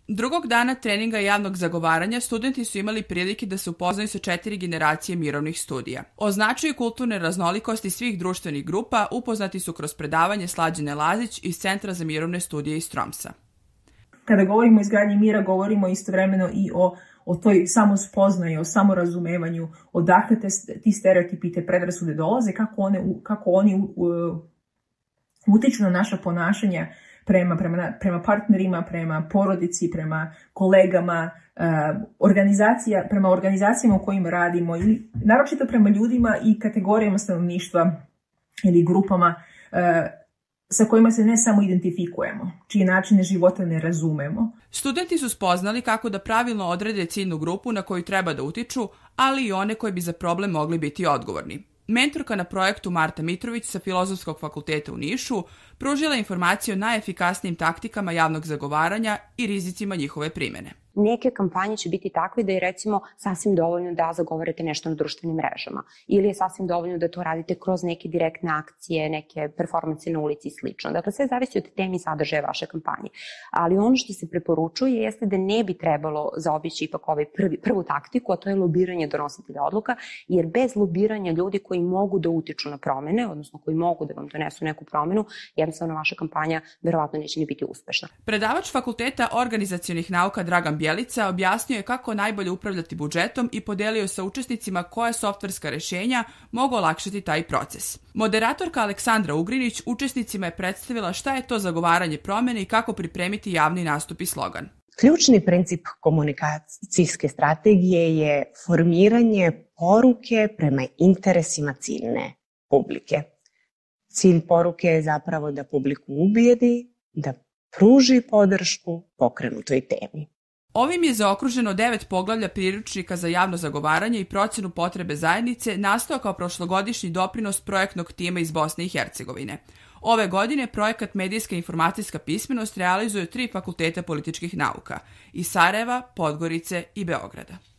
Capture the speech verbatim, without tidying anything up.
Drugog dana treninga javnog zagovaranja studenti su imali prilike da se upoznaju sa četiri generacije mirovnih studija. O značaju kulturne raznolikosti svih društvenih grupa upoznati su kroz predavanje Slađane Lazić iz Centra za mirovne studije iz Tromsa. Kada govorimo o izgradnji mira, govorimo istovremeno i o, o toj samospoznaji, o samorazumevanju, odakle te, ti stereotipi, te predrasude dolaze, kako, one, kako oni u, u, utiču na naša ponašanja prema, prema, prema partnerima, prema porodici, prema kolegama, uh, organizacija, prema organizacijama u kojima radimo i naročito prema ljudima i kategorijama stanovništva ili grupama uh, sa kojima se ne samo identifikujemo, čije načine života ne razumemo. Studenti su spoznali kako da pravilno odrede ciljnu grupu na koju treba da utiču, ali i one koji bi za problem mogli biti odgovorni. Mentorka na projektu Marta Mitrović sa Filozofskog fakulteta u Nišu pružila informacije o najefikasnijim taktikama javnog zagovaranja i rizicima njihove primene. Neke kampanje će biti takve da je recimo sasvim dovoljno da zagovarate nešto na društvenim mrežama ili je sasvim dovoljno da to radite kroz neke direktne akcije, neke performanse na ulici i slično. Dakle, sve zavisi od teme i sadržaja vaše kampanje. Ali ono što se preporučuje jeste da ne bi trebalo zaobići ipak ovaj prvi, prvu taktiku, a to je lobiranje donositelja odluka, jer bez lobiranja ljudi koji mogu da utiču na promene, odnosno koji mogu da vam donesu neku promenu, jednostavno vaša kampanja verovatno neće ni biti uspešna. Predavač Fakulteta organizacionih nauka Dragan Bjelica objasnio je kako najbolje upravljati budžetom i podelio sa učesnicima koja softverska rešenja mogu olakšati taj proces. Moderatorka Aleksandra Ugrinić učesnicima je predstavila šta je to zagovaranje promene i kako pripremiti javni nastup i slogan. Ključni princip komunikacijske strategije je formiranje poruke prema interesima ciljne publike. Cilj poruke je zapravo da publiku ubijedi, da pruži podršku pokrenutoj temi. Ovim je zaokruženo devet poglavlja priručnika za javno zagovaranje i procenu potrebe zajednice nastao kao prošlogodišnji doprinos projektnog tima iz Bosne i Hercegovine. Ove godine projekat Medijska informacijska pismenost realizuju tri fakulteta političkih nauka iz Sarajeva, Podgorice i Beograda.